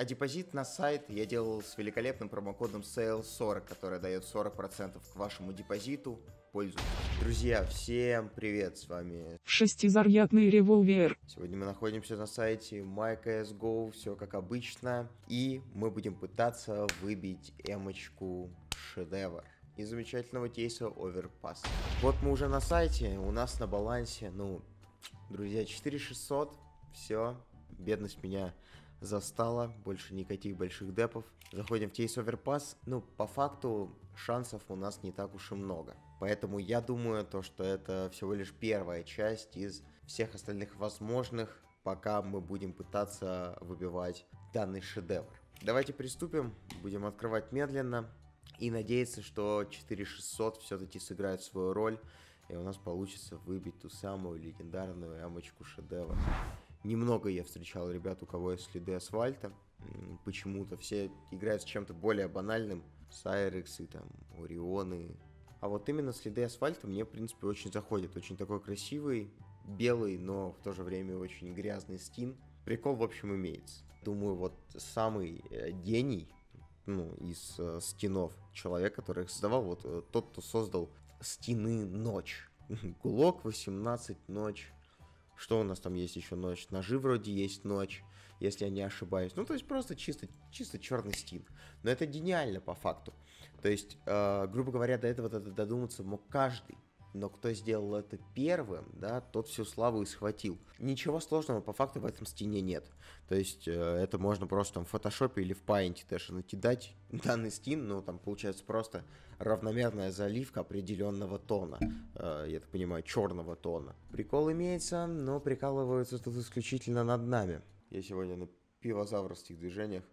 А депозит на сайт я делал с великолепным промокодом SALE40, который дает 40% к вашему депозиту. Пользуйтесь. Друзья, всем привет, с вами Шестизарядный револьвер. Сегодня мы находимся на сайте MyCSGO, все как обычно, и мы будем пытаться выбить эмочку шедевр из замечательного кейса Overpass. Вот мы уже на сайте, у нас на балансе, друзья, 4600, все, бедность меня застала, больше никаких больших депов. Заходим в кейс Overpass, по факту шансов у нас не так уж и много. Поэтому я думаю, что это всего лишь первая часть из всех остальных возможных, пока мы будем пытаться выбивать данный шедевр. Давайте приступим, будем открывать медленно и надеяться, что 4600 все-таки сыграет свою роль, и у нас получится выбить ту самую легендарную эмочку шедевр. Немного я встречал ребят, у кого есть следы асфальта. Почему-то все играют с чем-то более банальным. Сайрексы, Орионы. А вот именно следы асфальта мне, в принципе, очень заходит. Очень такой красивый, белый, но в то же время очень грязный скин. Прикол, в общем, имеется. Думаю, вот самый гений, из скинов, человек, который их создавал, тот, кто создал скины Ночь. Гулок 18 Ночь. Что у нас там есть еще Ночь? Ножи вроде есть Ночь, если я не ошибаюсь. То есть просто чисто черный скин. Но это гениально по факту. То есть, грубо говоря, до этого додуматься мог каждый. Но кто сделал это первым, тот всю славу и схватил. Ничего сложного по факту в этом скине нет. То есть, это можно просто в фотошопе или в Paint даже накидать данный скин. Там получается просто равномерная заливка определенного тона. Я так понимаю, черного тона. Прикол имеется, но прикалываются тут исключительно над нами. Я сегодня на пивозаврских движениях.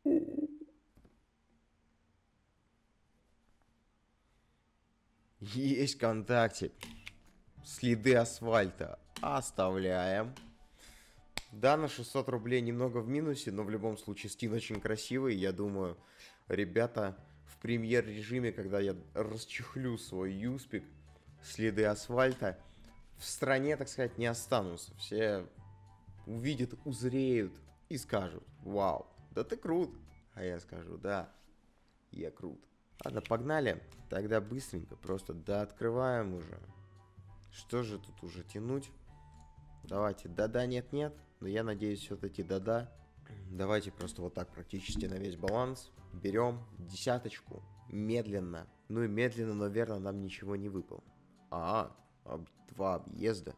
Есть контактик. Следы асфальта оставляем. Да, на 600 рублей немного в минусе, но в любом случае скин очень красивый. Я думаю, ребята в премьер-режиме, когда я расчехлю свой юспик, следы асфальта в стране, так сказать, не останутся. Все увидят, узреют и скажут: вау, да ты крут. А я скажу: да, я крут. Ладно, погнали. Тогда быстренько, просто открываем уже. Что же тут уже тянуть? Давайте, да-да, нет-нет. Но я надеюсь, все-таки да-да. Давайте просто вот так практически на весь баланс. Берем десяточку. Медленно. И медленно, наверное, нам ничего не выпало. Два объезда.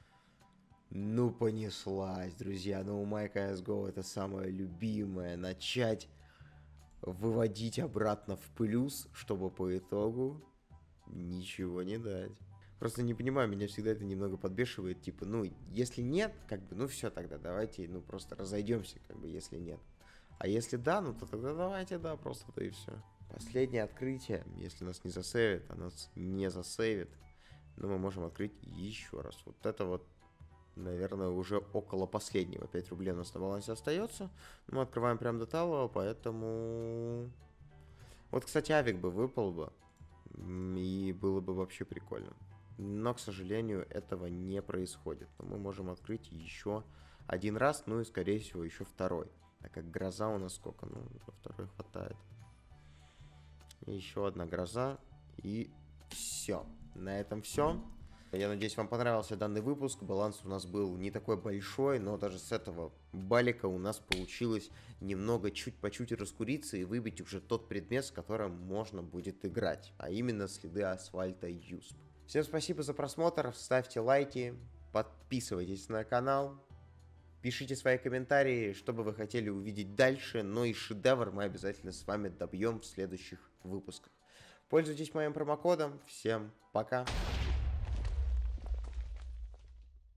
Понеслась, друзья. У MyCSGO это самое любимое. Начать выводить обратно в плюс, чтобы по итогу ничего не дать. Просто не понимаю, меня всегда это немного подбешивает. Если нет, все тогда давайте, просто разойдемся, если нет. А если да, то тогда давайте, просто то и все. Последнее открытие, если нас не засейвит, а нас не засейвит, мы можем открыть еще раз. Вот это вот, наверное, уже около последнего. 5 рублей у нас на балансе остается. Мы открываем прям до талого, поэтому... Вот, кстати, авик бы выпал бы. И было бы вообще прикольно. Но, к сожалению, этого не происходит. Но мы можем открыть еще один раз, и, скорее всего, еще второй. Так как гроза у нас сколько? На второй хватает. Еще одна гроза. И все. На этом все. Я надеюсь, вам понравился данный выпуск. Баланс у нас был не такой большой, но даже с этого балика у нас получилось немного чуть по чуть раскуриться и выбить уже тот предмет, с которым можно будет играть. А именно следы асфальта USP. Всем спасибо за просмотр, ставьте лайки, подписывайтесь на канал, пишите свои комментарии, что бы вы хотели увидеть дальше, и шедевр мы обязательно с вами добьем в следующих выпусках. Пользуйтесь моим промокодом, всем пока!